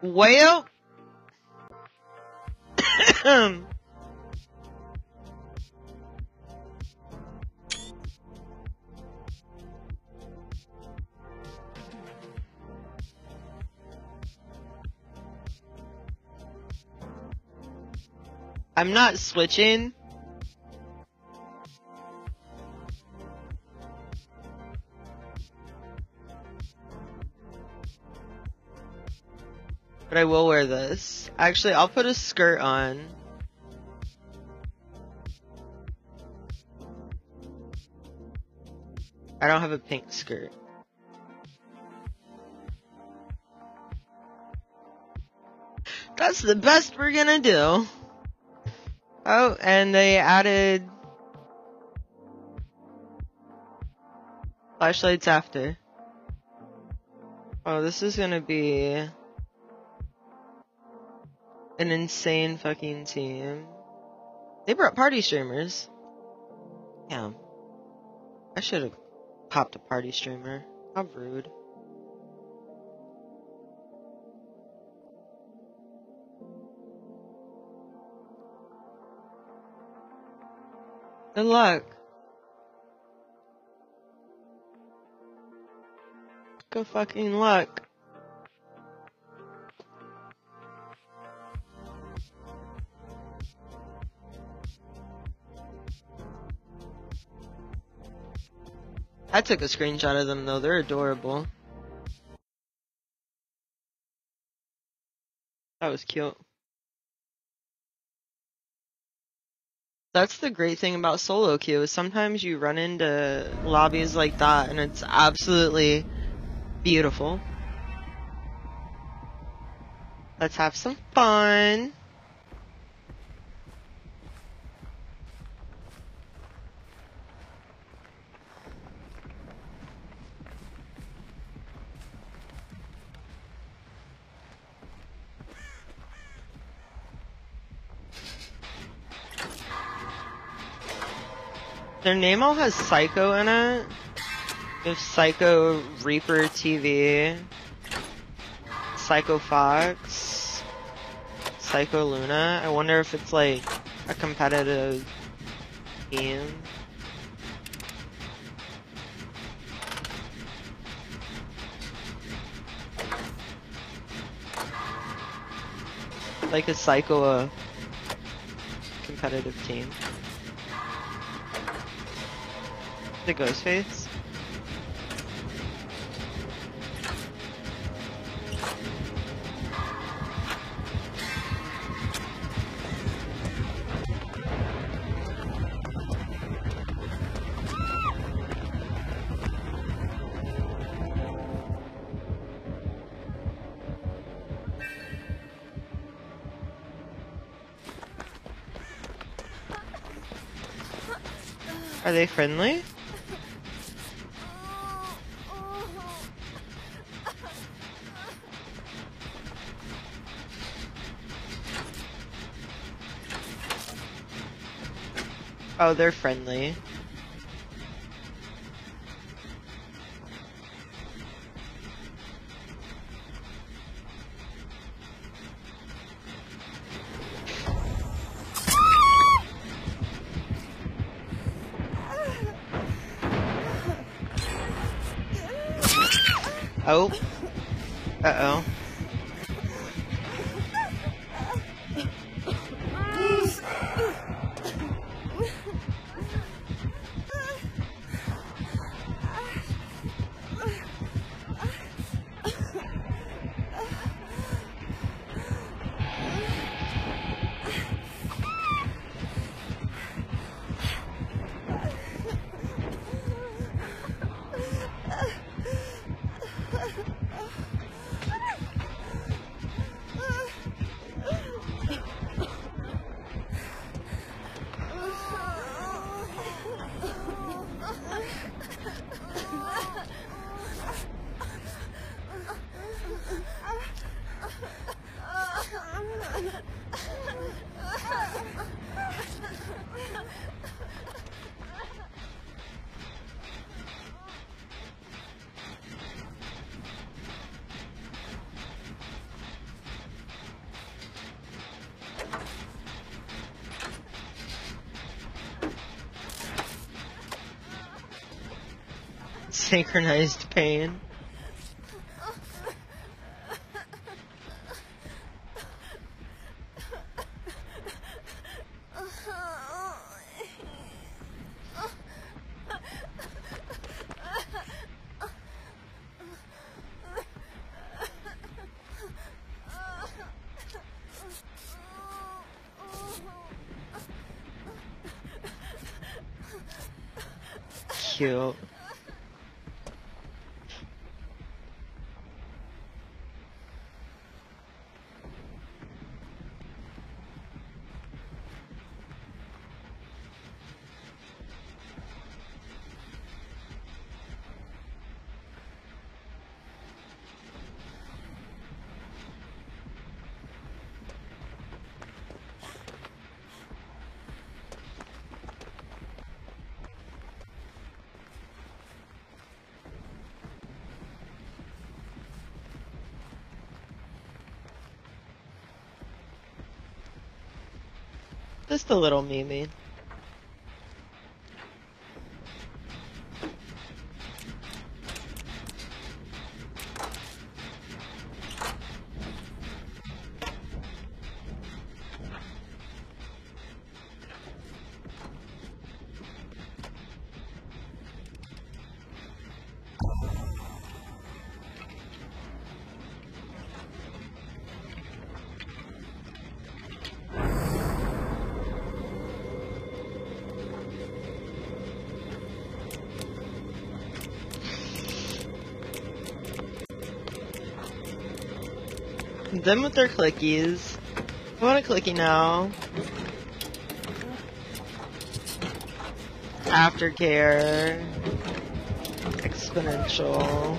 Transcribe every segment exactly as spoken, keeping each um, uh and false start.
Well, I'm not switching. But I will wear this. Actually, I'll put a skirt on. I don't have a pink skirt. That's the best we're gonna do. Oh, and they added flashlights after. Oh, this is gonna be an insane fucking team. They brought party streamers. Damn. I should have popped a party streamer. How rude. Good luck. Good fucking luck. I took a screenshot of them though, they're adorable. That was cute. That's the great thing about solo queue, is sometimes you run into lobbies like that and it's absolutely beautiful. Let's have some fun. Their name all has Psycho in it. We have Psycho Reaper T V, Psycho Fox, Psycho Luna. I wonder if it's like a competitive game. Like a Psycho uh, competitive team. The Ghostface. Are they friendly? Oh, they're friendly. Oh. Uh-oh. Synchronized pain. Cute. Just a little Mimi. Them with their clickies. I want a clicky now. Aftercare. Exponential.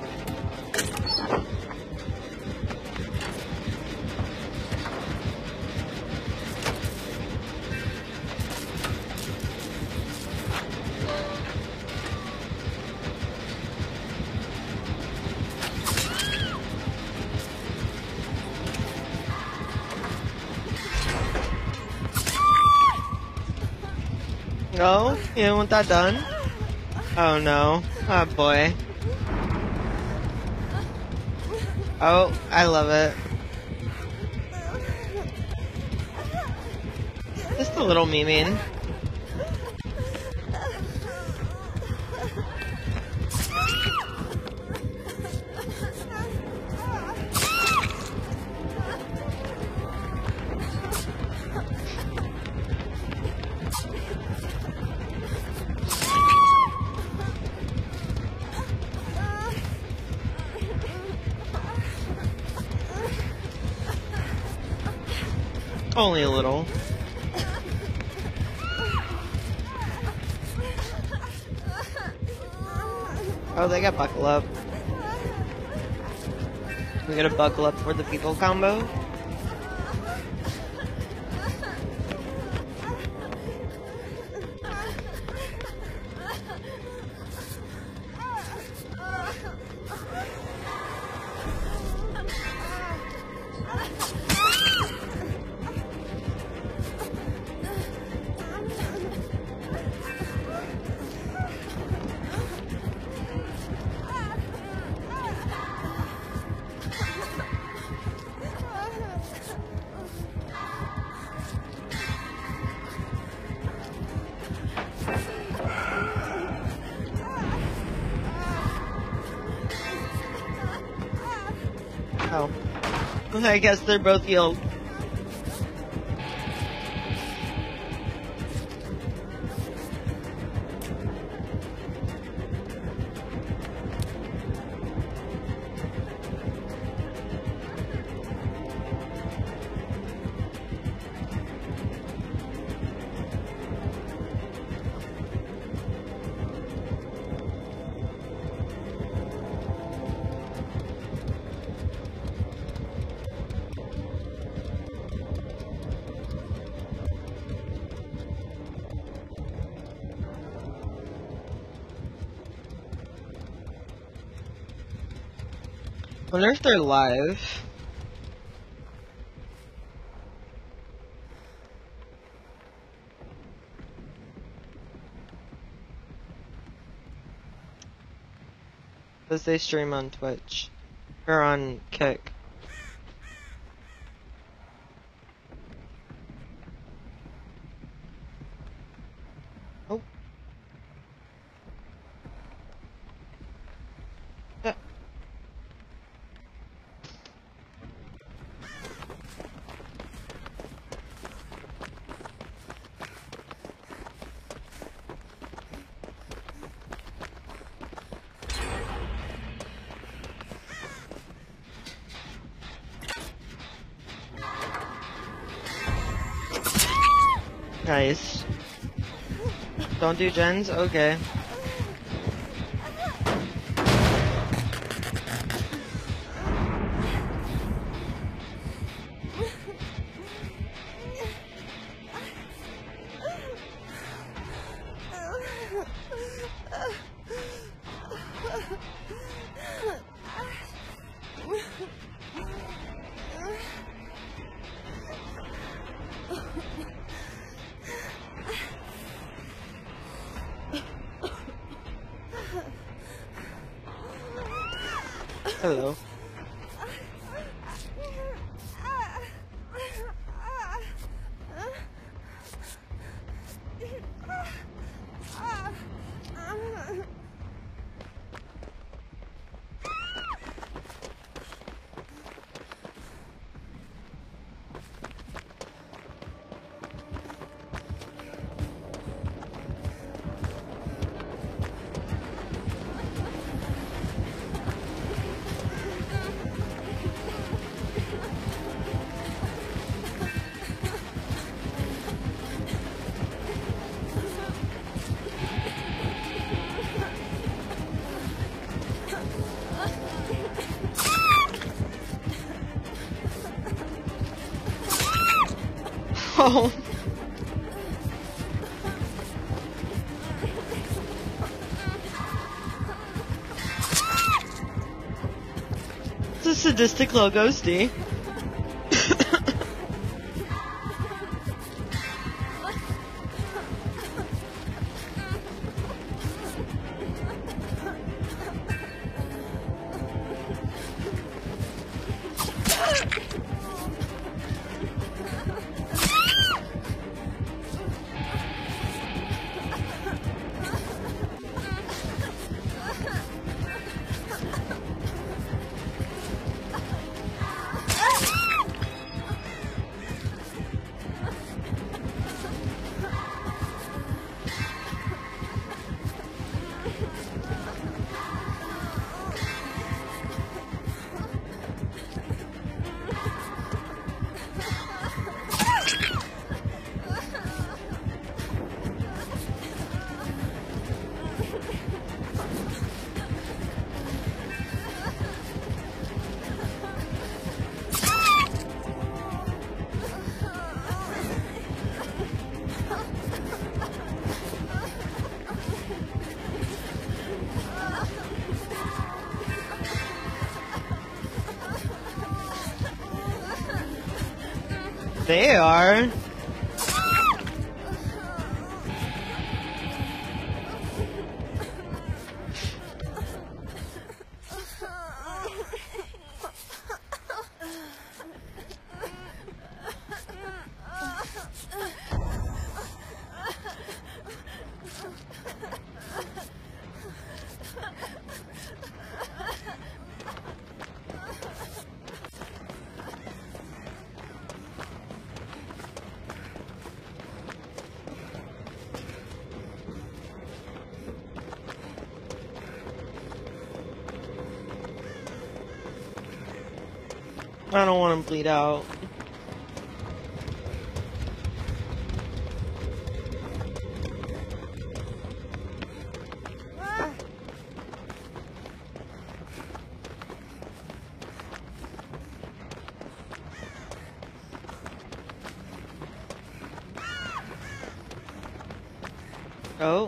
No? You don't want that done? Oh no. Oh boy. Oh, I love it. Just a little memeing. Only a little. Oh, they got buckle up. We gotta buckle up for the people combo. Oh. I guess they're both healed. Wonder if they're live. Does they stream on Twitch? Or on Kick? Oh. Yeah. Nice. Don't do gens? Okay. Hello. Oh. It's a sadistic little ghosty. They are. I don't want to bleed out. Oh.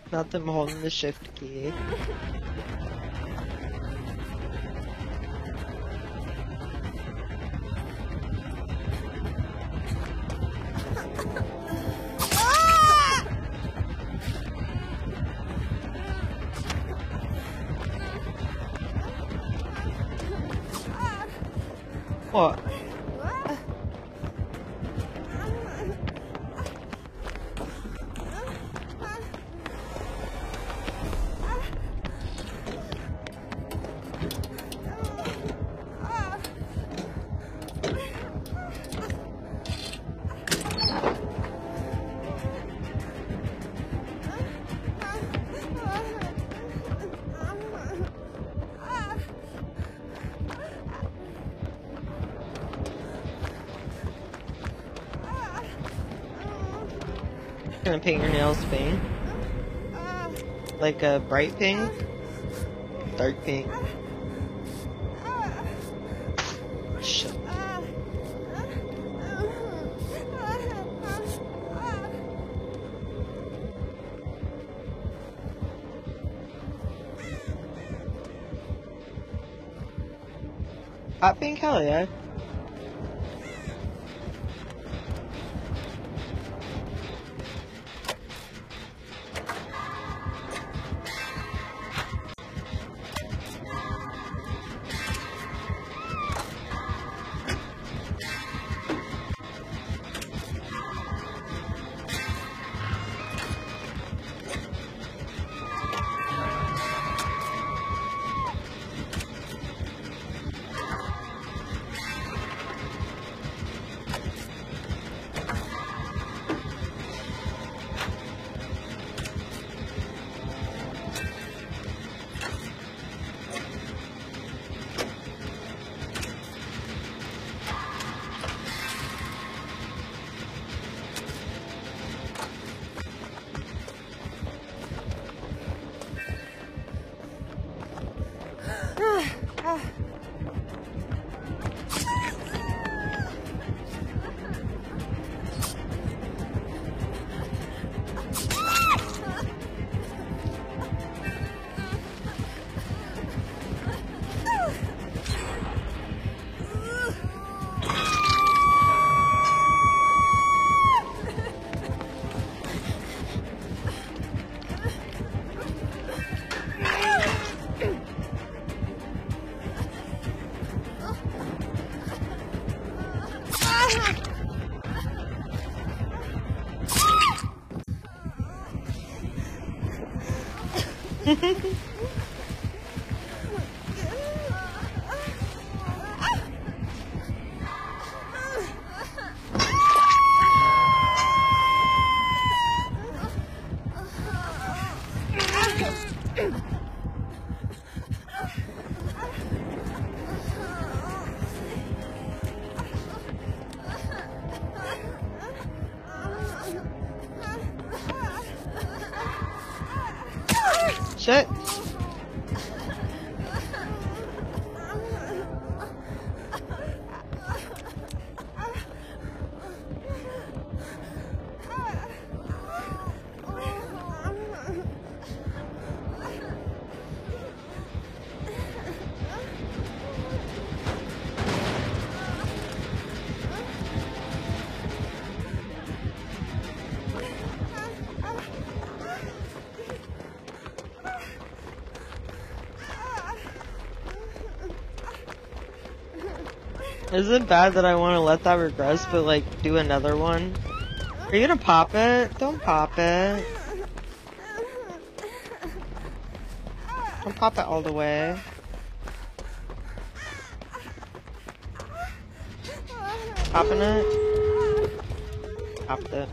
Not them holding the shift key. What? Gonna paint your nails pink. Like a bright pink? Dark pink. Shit. Hot pink? Hell yeah. Shit. Is it bad that I want to let that regress, but like do another one? Are you gonna pop it? Don't pop it. Don't pop it all the way. Popping it? Popped it.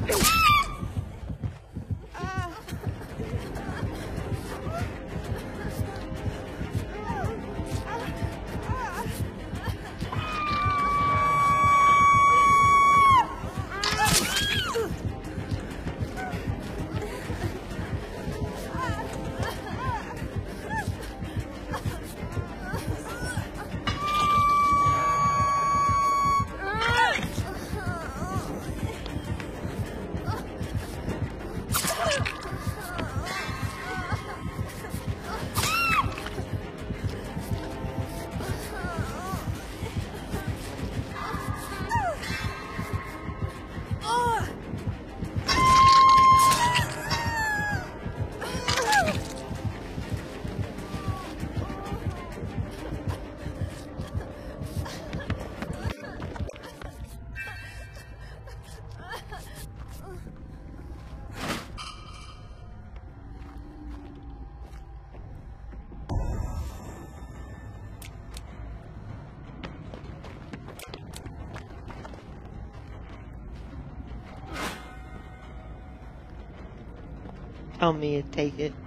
Tell me to take it.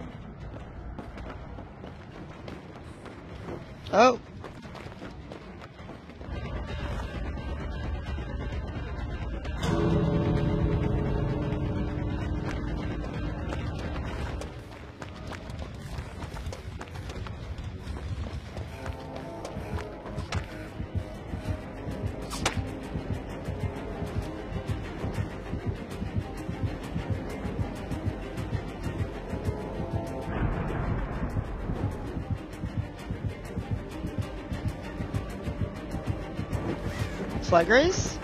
Oh! Flag race?